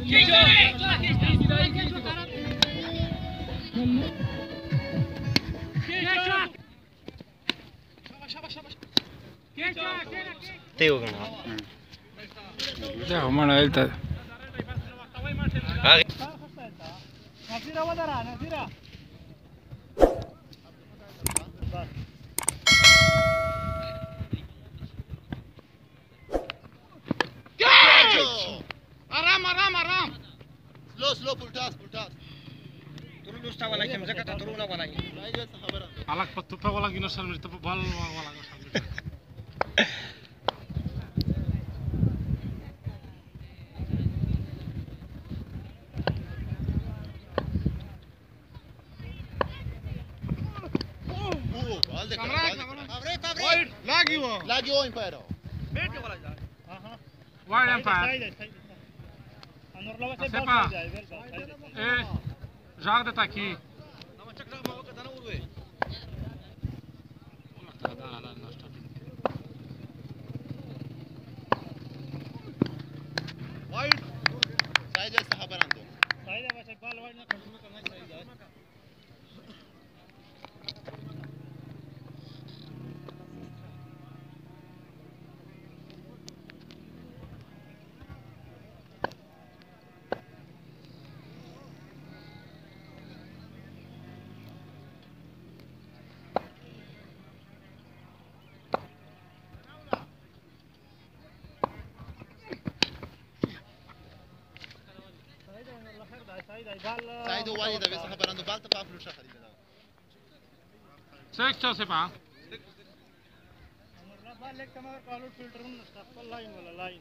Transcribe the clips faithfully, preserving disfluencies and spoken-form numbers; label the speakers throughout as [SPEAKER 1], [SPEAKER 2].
[SPEAKER 1] Teo gana.
[SPEAKER 2] Ya, mana ಹೇಳ್ತಾ
[SPEAKER 1] ಹಾಗೆ
[SPEAKER 3] ನಸೀರಾ ವದರ ನಸೀರಾ
[SPEAKER 4] आराम आराम आराम
[SPEAKER 5] slow slow full task full task
[SPEAKER 1] तुरु दुस्ता वाला के मजा करता तुरु ना वाला
[SPEAKER 3] अलग पत्तुपा वाला गिनोसल में तो बल वाला
[SPEAKER 4] lagi wo
[SPEAKER 5] lagi wo impero
[SPEAKER 4] बैठ वाला जा
[SPEAKER 3] wide umpire Sepa. Eh, joga tá aqui.
[SPEAKER 5] wide side jasta habarando
[SPEAKER 3] Side vai ser bal wide na continue करना चाहिए
[SPEAKER 5] side wide da vesta habarando balta pa flusha khaliga da
[SPEAKER 3] Sexto Sepa. Amar bal leg tamar color filter un stafal line wala line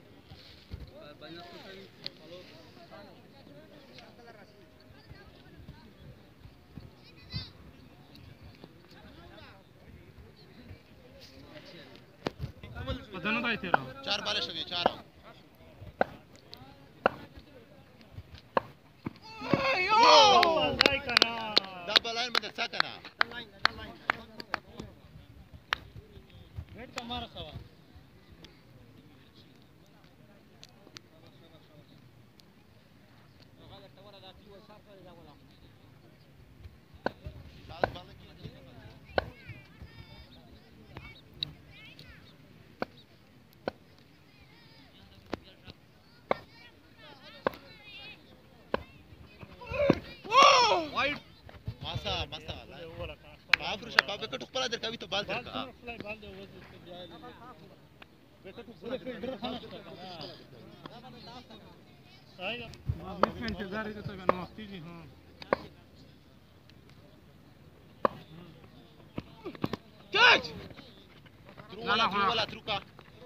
[SPEAKER 3] Adana da ite raho
[SPEAKER 5] चार बाले शवी चार double line मध्ये sakana
[SPEAKER 3] wait तुम्हारा सवाल
[SPEAKER 5] masa masa pa flusha pa bekat ukpala der kavi to bal der ka
[SPEAKER 3] bal de वो बेटा तो पूरे फील्डर खाना आएगा मैं बीच में इंतजार ही तो करना मस्ती जी हां
[SPEAKER 5] catch through wala through wala through ka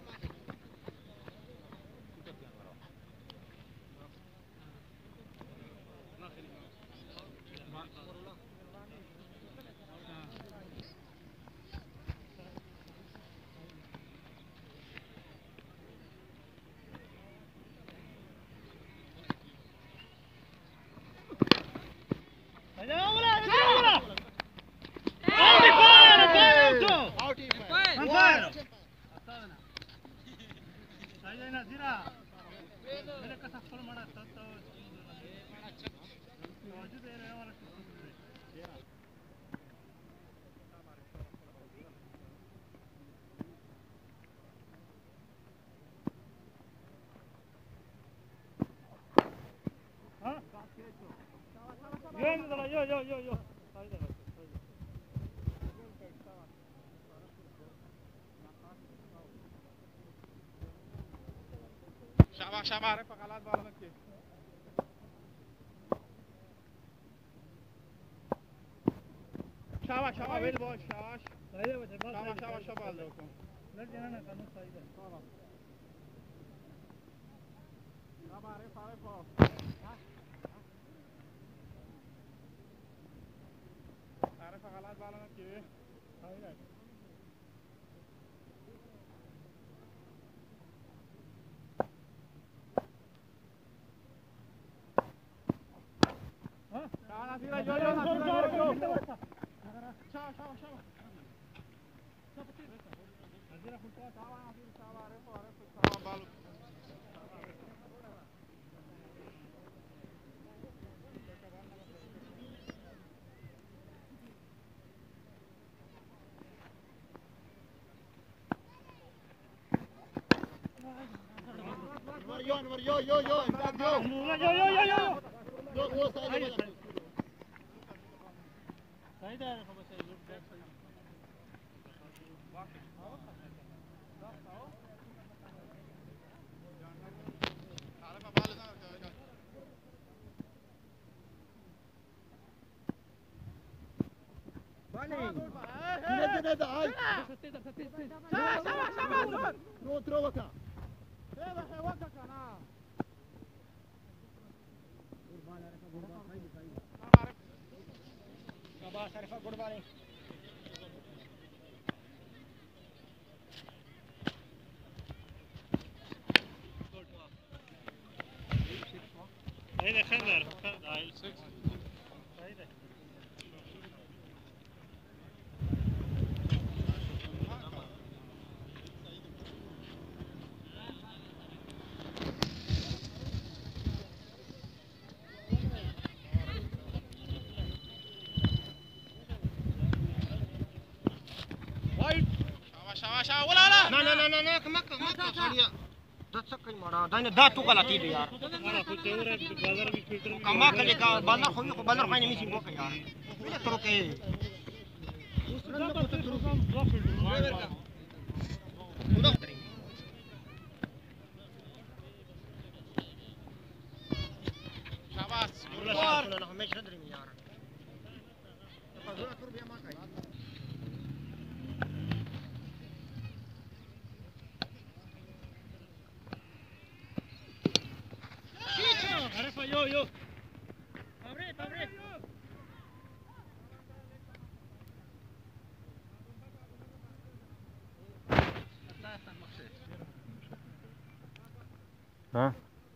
[SPEAKER 5] Yo, yo, yo, yo. Shabash, shabash, pakalat bala nakki. Shabash, shabash, well boy, shabash. Shabash, shabash, shabash देखो. लड़ जाना ना कानून सही है. Shabash, रे सारे पाओ. सारे पकाlat bala nakki. सही है. Nasira, yo, yo, Nasira, yo, yo. Chao, chao, chao. Nasira, punta, chao, Nasira, chao, arepo, arepo, chao, balu.
[SPEAKER 4] yo Anwar yo yo yo imdad yo
[SPEAKER 5] yo yo yo yo
[SPEAKER 4] yo वो side में
[SPEAKER 5] side है खबर से लुट back side
[SPEAKER 4] نزل نزل هاي شباب شباب شباب رو ترو وكا ايه وكا انا
[SPEAKER 1] شباب شريفة good morning
[SPEAKER 5] هيدا خضر خضر هاي ستة هيدا
[SPEAKER 4] शाबाश शाबाश वला ला
[SPEAKER 1] ना ना ना ना ना मक मक सड़िया दस सक मारा दाने दा तू गला तीड यार
[SPEAKER 5] मारा कुछ और बाजार भी फिल्टर में
[SPEAKER 1] कमा के का बांदर खोई को बांदर खाने मिसिंग को यार ये तरो के
[SPEAKER 5] उसका तो फिर काम दो फिल्टर
[SPEAKER 4] शाबाश
[SPEAKER 1] والله مش ندري यार
[SPEAKER 5] عارف يو يو ابري ابري
[SPEAKER 3] ها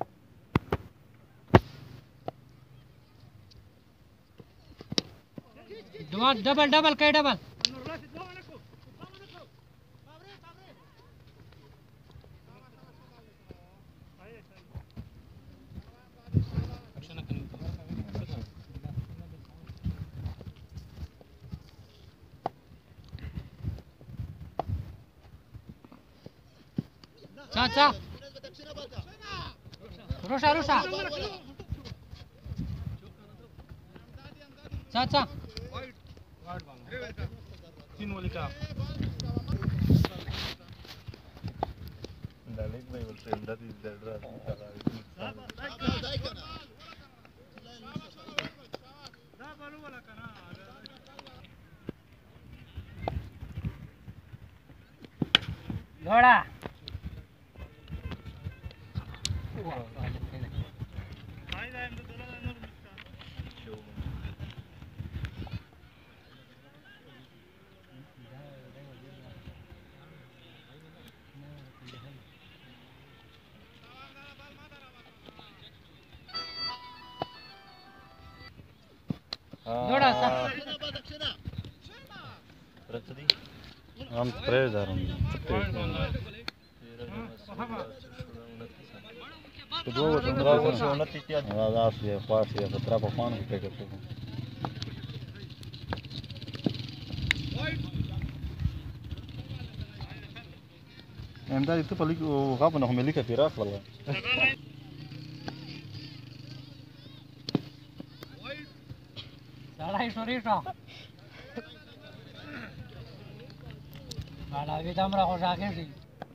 [SPEAKER 2] डबल डबल कई डबल चा चा रुषा रुषा चा चा
[SPEAKER 5] तीन वाली का
[SPEAKER 3] دالك ما يقول ده دي ده
[SPEAKER 2] घोड़ा घोड़ा सा
[SPEAKER 3] رصدي हम تريز دارم kedua betul ada asli pas ya berapa pan kita gitu yang tadi itu paling apa nak memiliki tiras lah
[SPEAKER 2] साला historia Malah kita merasa sakit sih.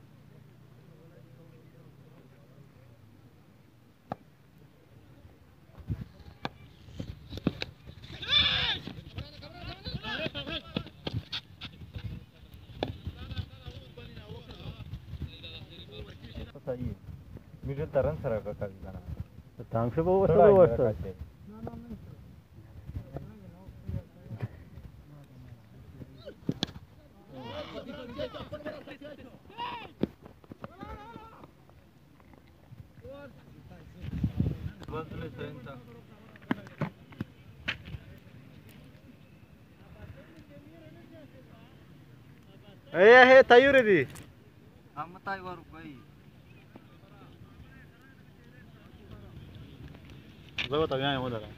[SPEAKER 3] Iya, mirip taran seraka kali kana.
[SPEAKER 6] Tangse bawa bawa bawa.
[SPEAKER 3] Eh, eh, tayo ready.
[SPEAKER 1] हम ताई वार भाई
[SPEAKER 3] Bawa tayo yang udah.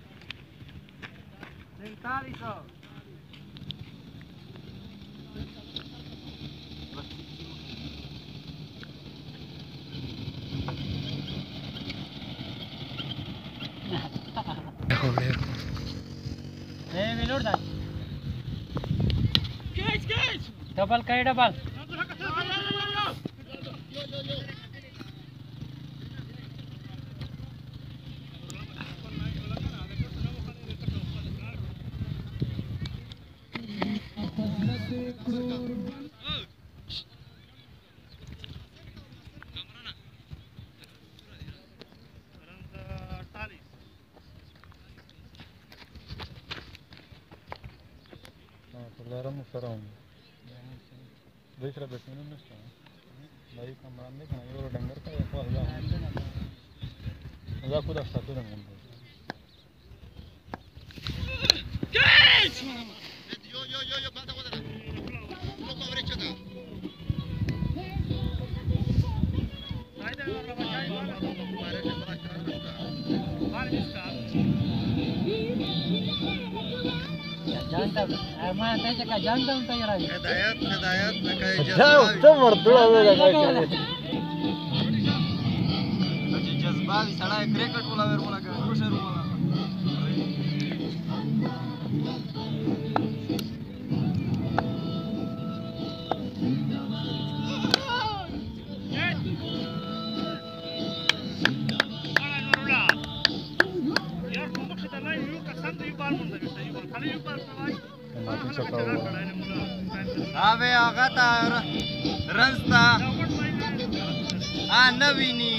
[SPEAKER 1] पैंतालीस सौ
[SPEAKER 2] double काय double
[SPEAKER 3] Laramo sarão. Deixa eu ver se não está. Daí camarada nem kana eu dangar ka apa ya. Já kuda satu dengan.
[SPEAKER 4] Yo yo yo yo bata bata. Loco brechada.
[SPEAKER 5] Haydi araba çay var. Var miska.
[SPEAKER 2] जानता मैं ऐसे का जानता हूं तैयार है
[SPEAKER 1] हिदायत हिदायत में कहे
[SPEAKER 3] Jauh, cemar tu ada
[SPEAKER 1] जज्बा जज्बा सड़ा क्रिकेट बोला वेर बोला का क्रोशर बोला Ave agata ransta a navini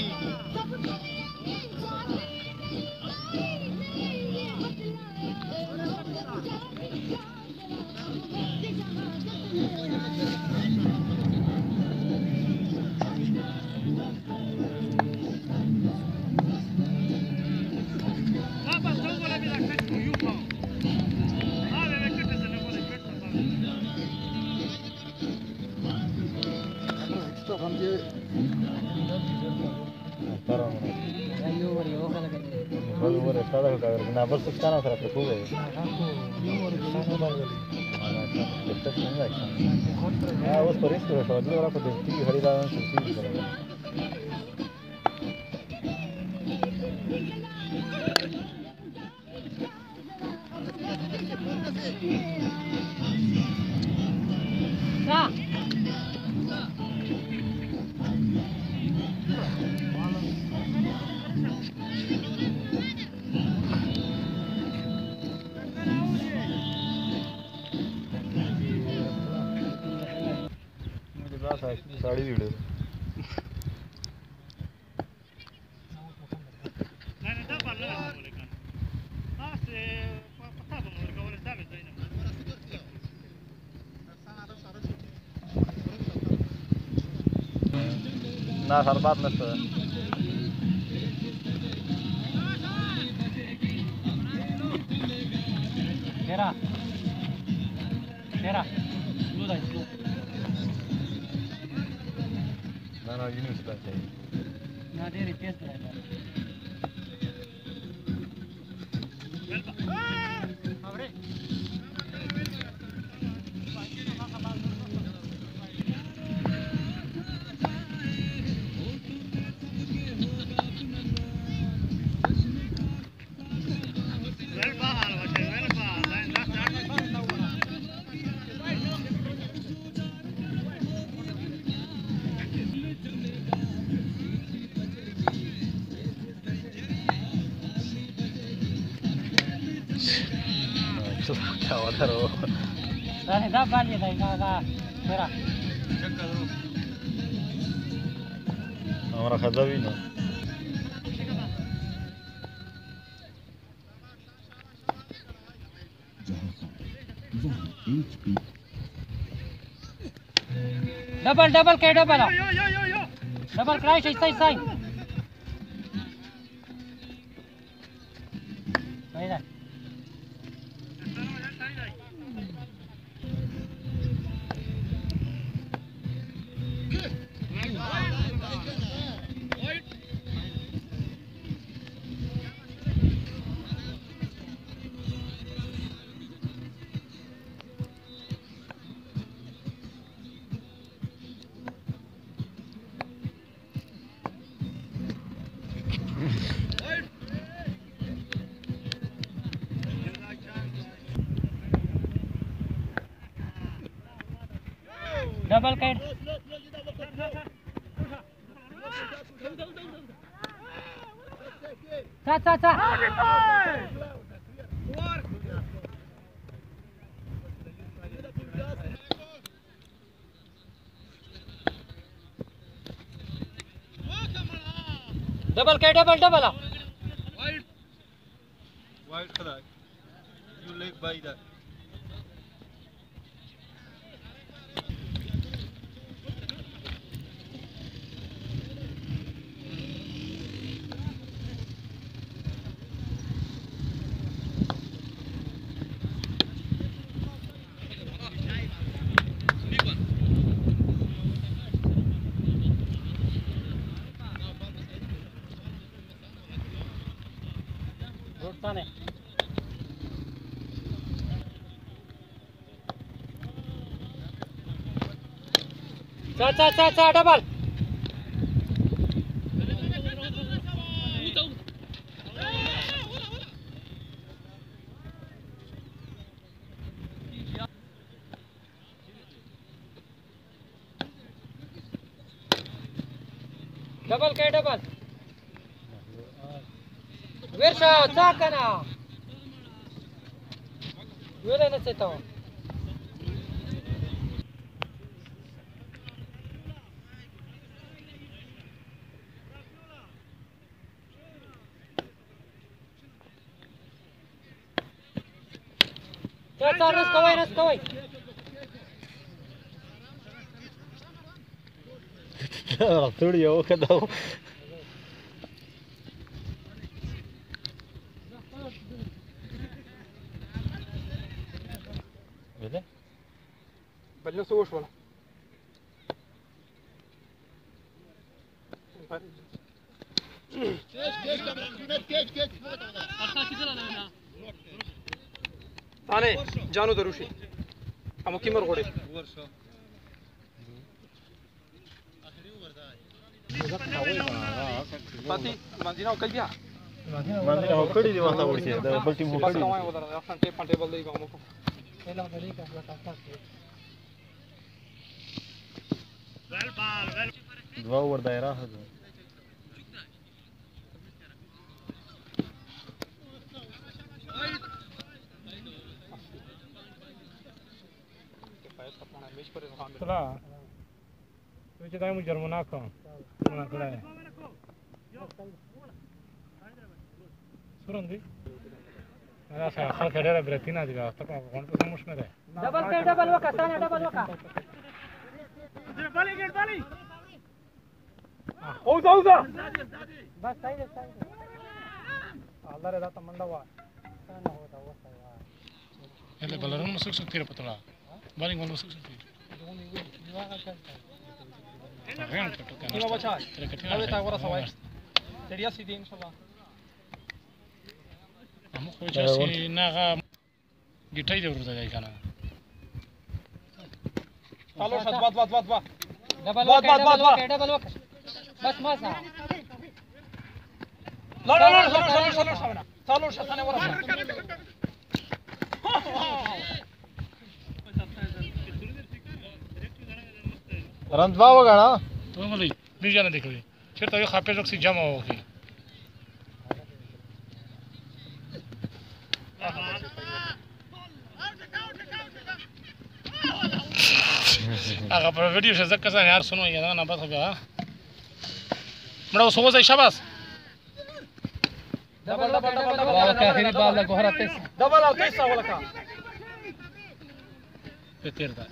[SPEAKER 2] yo वरी हो कल के
[SPEAKER 3] Baru baru sada ka na bas kana sara te ko gaye.
[SPEAKER 2] yo वरी सानो बार
[SPEAKER 3] Kita senang kan. Ya, us पर इसको तो अगले वाला को देखती है हरिदास से सीधी करेगा.
[SPEAKER 2] का
[SPEAKER 3] मुझे बस साड़ी वीडियो
[SPEAKER 5] नाही नाही डबल नाही बोले का हा से पता बनवलं का बोले जावे जाईना
[SPEAKER 3] ना हर बात नसतं.
[SPEAKER 2] तेरा तेरा स्लो जाए स्लो
[SPEAKER 3] ना ना यूनिवर्सिटी आहे.
[SPEAKER 2] ना दे रे पेस रहता
[SPEAKER 5] वेल बा हाल वाटे वेल बा लाइन दा स्टार्ट
[SPEAKER 3] चल क्या होता रो.
[SPEAKER 2] अरे दा बाली दाई का का तेरा
[SPEAKER 3] हमारा खजा भी ना.
[SPEAKER 2] डबल डबल के double
[SPEAKER 5] yo yo yo yo
[SPEAKER 2] double crash ऐसा ऐसा भाई दा डबल कैट चा चा चा डबल कैट डबल डबल
[SPEAKER 3] Wide. Wide खड़ा है. You leg by that.
[SPEAKER 2] रोडताने चा चा चा चा डबल डबल काय डबल वेरशा चाकना वेळेनच येतो चल चल रस कवाय रस कवाय
[SPEAKER 6] थोड़ी हो के दो
[SPEAKER 3] ¿Vale?
[SPEAKER 5] بلنا سووش ولا ثاني جانو دروشي اما كيمر غوري فاتي مانجينا وكل بيها
[SPEAKER 6] मंदिर हो कड़ी दी वाता उड़ के बल्टी मु
[SPEAKER 5] बस
[SPEAKER 6] कड़ी
[SPEAKER 5] कमाए उधर अपन टेप टेबल दे गांव को
[SPEAKER 2] पहला गली का लगा
[SPEAKER 6] दुआ और दायरा है
[SPEAKER 5] طلع وجه دايما جرمناكم ما طلع سورندي انا خلك ډېر برتینا دي تاسو غونډه سم مش نه ده
[SPEAKER 2] डबल काय डबल वका साने डबल वका
[SPEAKER 5] بالي ګټ بالي او ځو ځو
[SPEAKER 2] बस सही है सही है
[SPEAKER 5] الله رضا تمندا وا
[SPEAKER 2] साने होता होता
[SPEAKER 5] ele balarun masuk suk tira patla baling wan masuk suk tira Ima bacha ave ta ora sawai teria si din inshallah amo ko chasi naga gitai de urda jai kana Talo shot bat bat bat bat
[SPEAKER 2] double
[SPEAKER 5] Bat,
[SPEAKER 2] वका
[SPEAKER 5] bat, bat,
[SPEAKER 2] double
[SPEAKER 5] bat.
[SPEAKER 2] वका double वका बस मसा
[SPEAKER 5] La la la salo salo salo salo salo shatane ora
[SPEAKER 6] रंत बाबा गाना
[SPEAKER 5] तो बोली भी जाना देख ली फिर तो ये खापे लोग से जमा होगी आगा पर वीडियो से जक कसा यार सुनो ये ना बस गया मड़ा सो जाए शाबाश डबल डबल डबल डबल
[SPEAKER 2] वका आखिरी बाल लग गोहरा तेस
[SPEAKER 5] डबल आओ कैसा वाला का पे तेरदा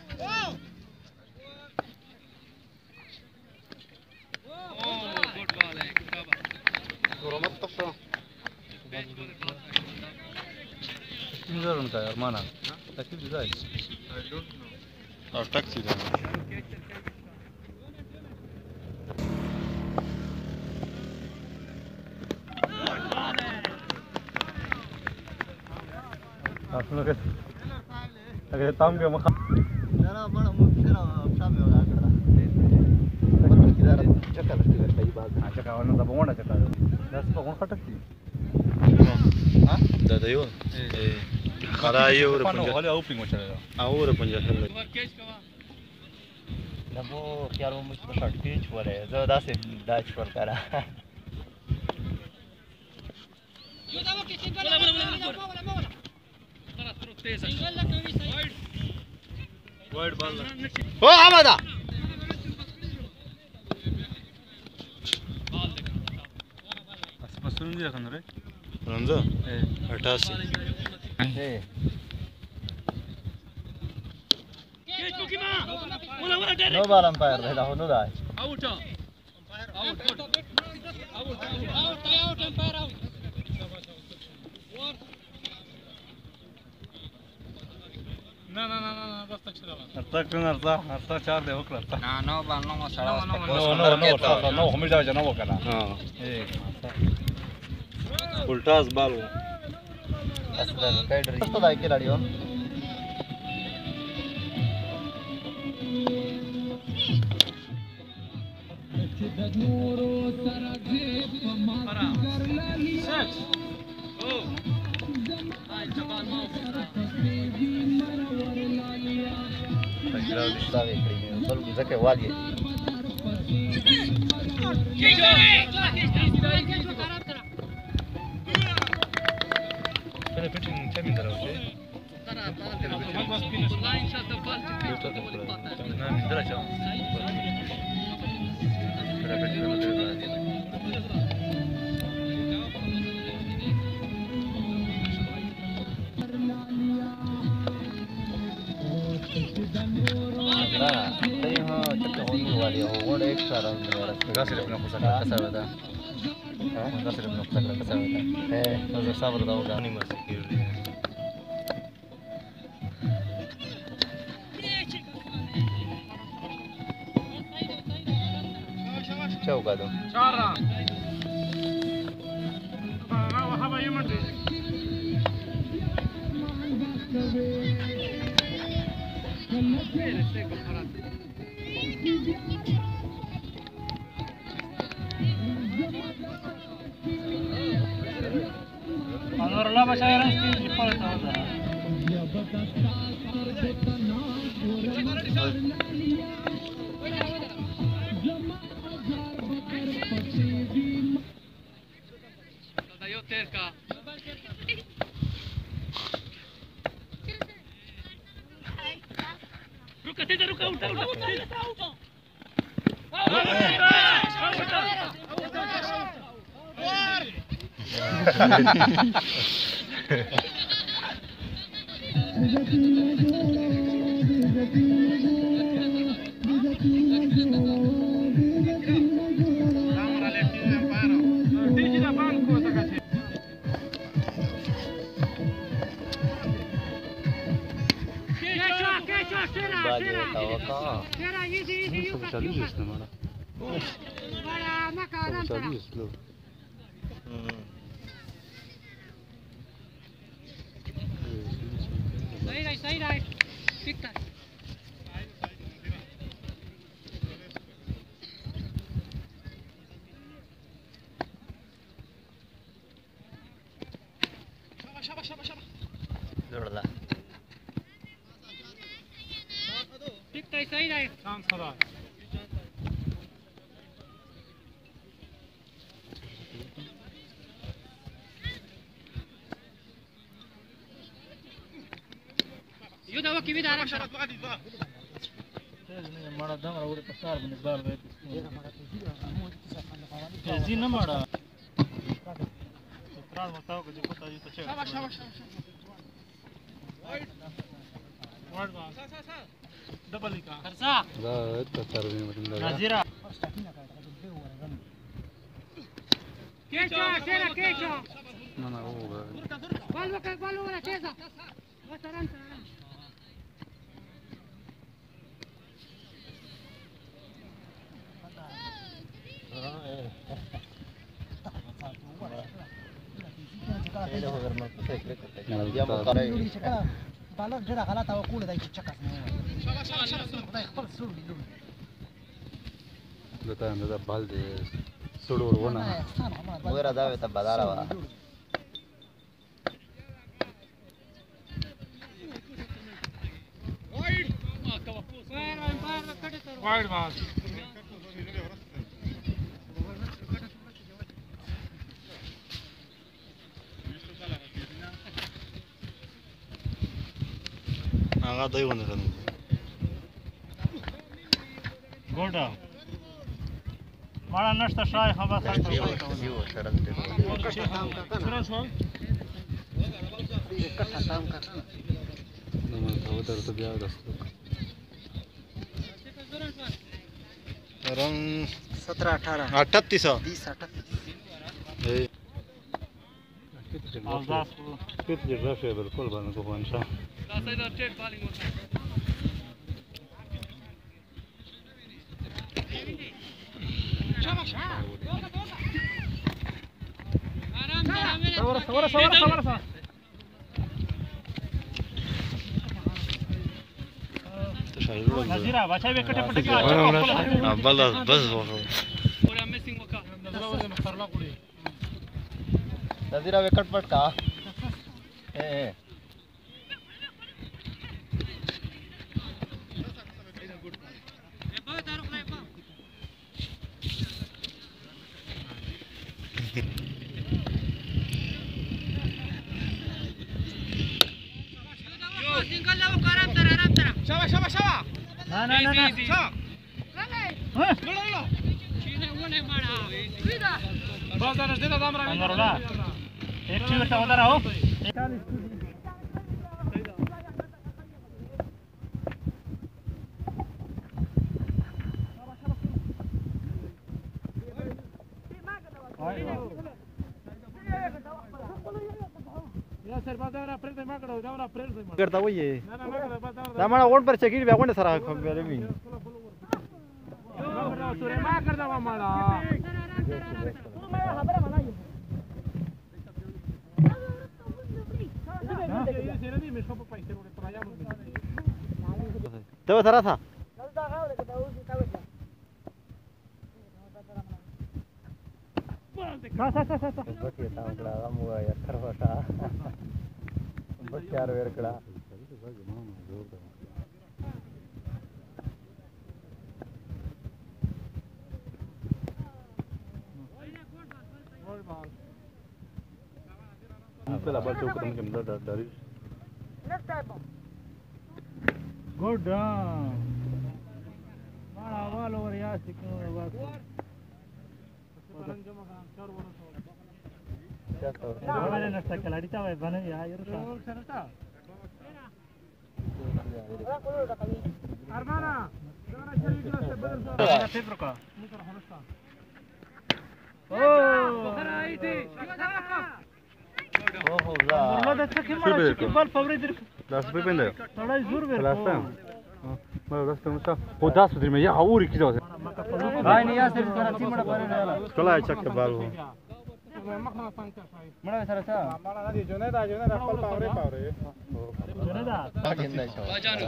[SPEAKER 6] इंजर उनका यार माना तकलीफ जाए और टैक्सी जाना आप लोग अगर ताम के मखा
[SPEAKER 1] जरा बड़ा मुझरा सामने वाला करा बरबस की जरा चक्कर लगती है कई बार
[SPEAKER 6] अच्छा का वाला दबों ना चक्कर दस को कौन खटकती हाँ दादा यो खरा ये और पंजा
[SPEAKER 3] वाले ओपनिंग हो चलेगा
[SPEAKER 6] और पंजा
[SPEAKER 1] لمو خیال مو مش شارټ پیچ وره زه داسې داچ ور کړه
[SPEAKER 6] وايد بال
[SPEAKER 1] او حمدا
[SPEAKER 3] بس مسؤول دي خن ره
[SPEAKER 6] رمضان अठासी
[SPEAKER 1] ايه نو بال امپایر دی دا نو دی
[SPEAKER 2] out out out out out umpire out
[SPEAKER 5] نه نه نه نه بس تک شدا
[SPEAKER 3] ارتا کړه ارتا ارتا چار دی وکړه ارتا
[SPEAKER 2] ना नो बाल नो मसाला
[SPEAKER 1] نو
[SPEAKER 3] نو نو نو هم دا جنا وکړه
[SPEAKER 6] ها
[SPEAKER 3] اے
[SPEAKER 6] उल्टास बाल
[SPEAKER 1] اصلا کایډری څه دای کې لاړیو دا وی کړی بل ځکه والی
[SPEAKER 6] انا فيتشن كم درجه نعم درجه
[SPEAKER 1] غاسل ابن قصة كسبتا ها غاسل ابن قصة كسبتا ايه نظر صبر ده وقع
[SPEAKER 6] اني ما سكيورتي
[SPEAKER 1] شو قادم
[SPEAKER 5] شارع راو هبا يمدي
[SPEAKER 2] انور الله بشايران سكين پړتا ودا دا یو تیر کا रुक ते रुक आउट आउट सही राइट सही राइट ठीक था शाबाश शाबाश शाबाश
[SPEAKER 1] जोड़ला
[SPEAKER 2] ठीक था सही राइट
[SPEAKER 5] شان صدا
[SPEAKER 2] यो दवा की भी दारा
[SPEAKER 5] شرط بعد يبقى
[SPEAKER 3] مړه دا وروره په سار باندې بال وای تیزی نه مړه تران متاو کې پتا دي ته
[SPEAKER 5] شاباش شاباش وايد باص دبل کا
[SPEAKER 2] خرصا
[SPEAKER 3] دا ته سروي مطلب
[SPEAKER 2] ناظرا كيشا شيرا كيشا
[SPEAKER 3] نه نه هو
[SPEAKER 2] بال وكا بال ولا كيزا وسران سران
[SPEAKER 1] ايه هو غير ما كنت يا مقاري
[SPEAKER 2] بالر ډېر غلط او کوله دای چې چکه خدای خپل سور دی لور
[SPEAKER 3] دته دا بال دی سړور ونه
[SPEAKER 1] وګوره دا ته بداره وا
[SPEAKER 5] وايد باز
[SPEAKER 6] هغه دی ونه کنه
[SPEAKER 3] ګوډه ماړه نشته شای خبر خاطر
[SPEAKER 1] یو یو شرم دې
[SPEAKER 5] سره شو
[SPEAKER 2] کټه کام کا
[SPEAKER 6] نو ته ودرته بیا دسته रंग
[SPEAKER 2] सत्रह अठारह
[SPEAKER 6] अठतीस
[SPEAKER 2] बीस अठतीस
[SPEAKER 3] किती रफ आहे बिलकुल बनू को कोणचा
[SPEAKER 5] صور صور صور صور صور نزيرة بچا به کټه پټه کې
[SPEAKER 6] بل بس وره
[SPEAKER 5] پورا میسنګ وکا نظر مختارلا کوړي
[SPEAKER 1] नजीरा विकेट पट का ए ए
[SPEAKER 5] शाबाश शाबाश शाबाश
[SPEAKER 3] ना ना ना ना
[SPEAKER 5] बाजार दे दाम रा
[SPEAKER 3] अंगरोला एक चीज ता वदा रहो
[SPEAKER 5] या सर बाजार अप्रैल में माकड़ो दाम अप्रैल में
[SPEAKER 6] करता वो ये
[SPEAKER 5] ना ना ना बाजार
[SPEAKER 6] ना मला ओन पर चेकिंग बॅग कोण सरा खबर मी
[SPEAKER 5] सुरे मा करदा माडा
[SPEAKER 6] तेव्हा सरा था
[SPEAKER 3] सा सा सा सा
[SPEAKER 1] बस ये तांगड़ा मुआ या खरवटा बस चार वेरकड़ा
[SPEAKER 6] आपल्याला बल चौक करून केलं तर दरी
[SPEAKER 3] गुड माळा वाल वर या सिकनो वास आवाले नसता खिलाडीचा वाय बन या यरता
[SPEAKER 5] अरमाना जरा शरीर से बदल
[SPEAKER 3] पेपर का ओ
[SPEAKER 5] खरा आई थी
[SPEAKER 1] ओहो जा
[SPEAKER 3] मुरला दच्चा की मला बॉल फेवरेट
[SPEAKER 6] दस रुपये पेंद
[SPEAKER 3] थोडा जोर वेर
[SPEAKER 6] लास्ट टाइम मला दस तुमचा हो दस रुपये में या और की जाओ
[SPEAKER 3] काय नाही या सर जरा चिमडा बरे राहिला
[SPEAKER 6] चला चक्क बाल हो
[SPEAKER 5] मखना सांगता साहेब
[SPEAKER 3] मला सर सा
[SPEAKER 5] मला आधी जुनेदा जुनेदा पल पावरे पावरे
[SPEAKER 3] जुनेदा
[SPEAKER 1] आगे नहीं
[SPEAKER 5] बाजानो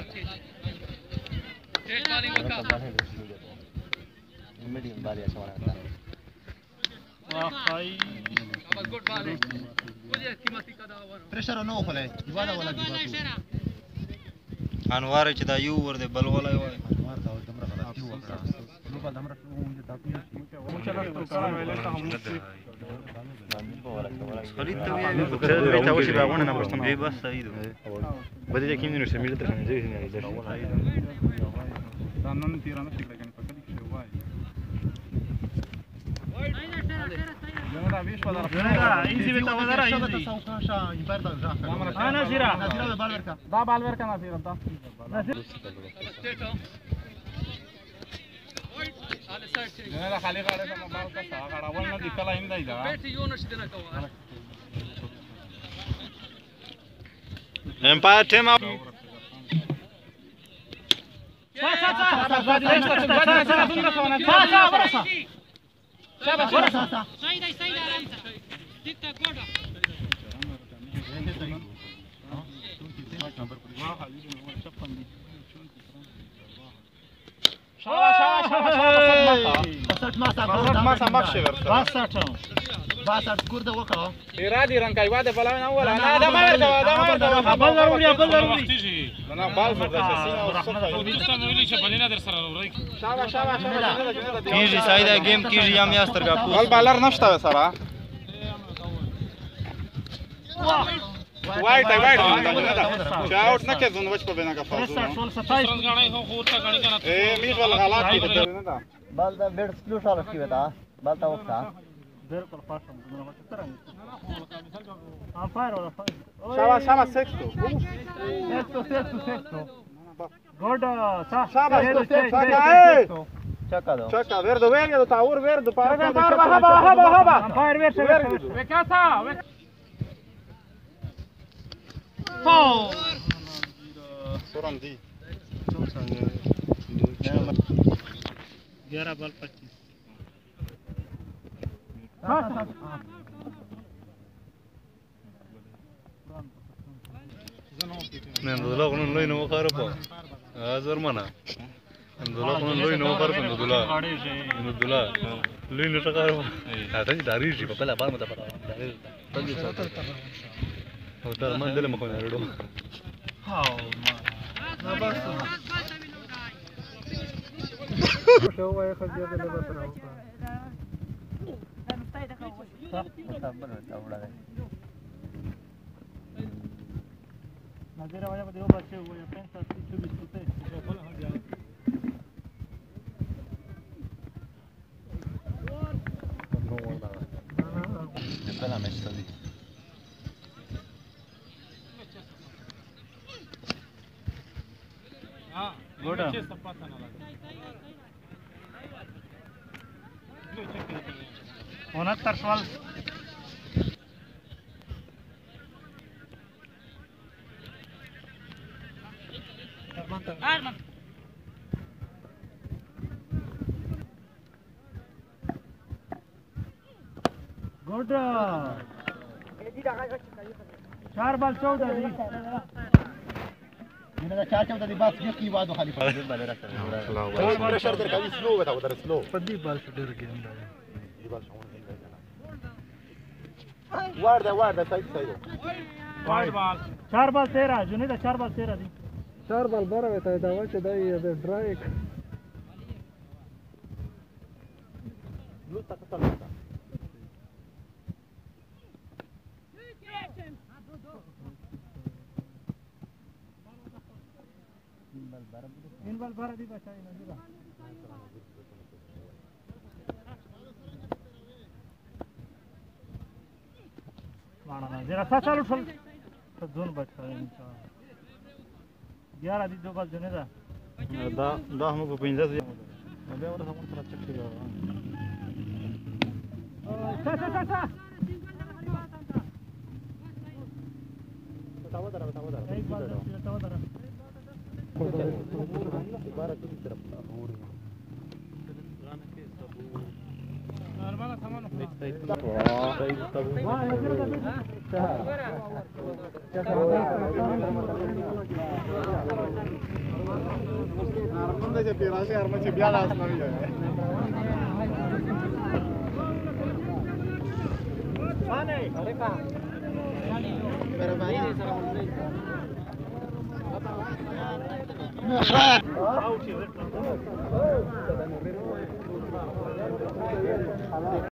[SPEAKER 5] टेट वाली मक्का
[SPEAKER 1] मीडियम बाली ऐसा वाला
[SPEAKER 3] वाह भाई
[SPEAKER 5] अब गुड वाले मुझे कीमती का दावा
[SPEAKER 1] प्रेशर नो खोले वाला वाला
[SPEAKER 6] अनवार ची दा यू वर दे बल वाला आहे
[SPEAKER 1] मारता हो दमरा वाला क्यों अपना लोकल दमरा म्हणजे तापी
[SPEAKER 5] मुझे लगता है काला वेले का हम
[SPEAKER 6] खरीद तो ये बेटा वशी बा कोण ना बसतो बे बस सही दो बदे किम युनिवर्सिटी मिळत नाही जे नाही जे
[SPEAKER 3] तानन तीराना शिकला की पकडी शेवा जुनेदा वीस हजार जुनेदा इजी बेटा वदारा इजी
[SPEAKER 1] सावकाशा इंपायरता जा
[SPEAKER 3] हा ना शिरा
[SPEAKER 1] नजीरा बालवर का
[SPEAKER 3] दा बालवर का ना शिरा ता जुनेदा खाली काढायचा मग बाल कसा काढावा ना दिकाला इन जायला
[SPEAKER 6] एम्पायर टीम आउट
[SPEAKER 3] सा सा सा सा
[SPEAKER 1] शाबाश सा सा
[SPEAKER 5] सही दे सही दे ठीक ठाक कोड
[SPEAKER 3] शाबाश शाबाश शाबाश
[SPEAKER 1] पसट मासा
[SPEAKER 3] पसट मासा मागशे वर पाच साठ
[SPEAKER 1] باسط کورده وکړه
[SPEAKER 3] ارادي رنګ کوي واده بلاوي نه ولا نه دا مې کوي دا مې کوي
[SPEAKER 5] بل ضروري بل ضروري
[SPEAKER 3] نه نه بال سره د سینه او
[SPEAKER 5] رحمت الله دوستان ویلي چې بلینه در سره ورای
[SPEAKER 3] شابه شابه شابه
[SPEAKER 6] کیږي سایدا گیم کیږي یا مې استر کا
[SPEAKER 3] بل بالر نشته سره وایټ وایټ شاوټ نه کې زونه وچ په بنا کا فاصله
[SPEAKER 5] ستایس غاڼې خو خو ته غاڼې کنه
[SPEAKER 3] اے میز ول غلط کې نه دا
[SPEAKER 1] بال دا بیډ سلو شاله کی وتا بال تا وکړه
[SPEAKER 2] بالکل پاسم نو څنګه ام فایر ولا فایر
[SPEAKER 3] شابه شابه سکستو
[SPEAKER 2] sexto sexto sexto good sa
[SPEAKER 3] شابه سکستو
[SPEAKER 1] چکا دو
[SPEAKER 3] چکا ورد ورد تاور ورد پاره پاره هبا هبا هبا
[SPEAKER 2] ام فایر ور
[SPEAKER 5] وکاسا
[SPEAKER 3] سوران دی
[SPEAKER 5] ग्यारह बॉल पच्चीस
[SPEAKER 6] Nendula kono loi no karo po. Azar mana. Nendula kono loi no karo nendula. Nendula. Loi no karo. Ada ni dari ji pala bar mata para. Tadi satu. Hotel mandel mo kono redo.
[SPEAKER 2] how na bas شو وای خدای دې له بس راو نظر وای په دیو بچو وای پنځه چوبیس ته
[SPEAKER 6] Bella messa lì.
[SPEAKER 5] हां
[SPEAKER 2] Good.
[SPEAKER 5] छह सब पता ना लगा
[SPEAKER 2] उनहत्तर सवाल गुड चार बाल चौदह दी
[SPEAKER 1] دا چا چا د باس یو کی وادو خلیفہ باندې راځي پرشر در کوي سلو وتا ودر سلو
[SPEAKER 2] पदी बाल से डर गया
[SPEAKER 1] دی باس شون وار دا وار دا سایت سایت
[SPEAKER 5] वाइड बॉल
[SPEAKER 2] चार बाल तेरह जुनेदा चार बाल तेरह दी
[SPEAKER 3] चार बाल बारा वता دا वच دای د ډرایک
[SPEAKER 1] نو تا تا تا
[SPEAKER 2] तीन बाल बारह दी बचाई ना जुदा माना ना जरा सा चालू चल तो दोन बचाई इंशाल्लाह ग्यारह दी दो बाल जुनेदा
[SPEAKER 6] Da da हम को पिंजा से. अबे और हम थोड़ा चेक किया.
[SPEAKER 2] सा सा सा सा
[SPEAKER 1] बताओ दरा बताओ दरा
[SPEAKER 2] एक बाल बताओ दरा
[SPEAKER 1] बारह की तरफ
[SPEAKER 5] नॉर्मल सामान
[SPEAKER 3] Armanda je pirasi arma che bia las navi je.
[SPEAKER 2] माने अरे का
[SPEAKER 1] मेरा भाई
[SPEAKER 2] आउट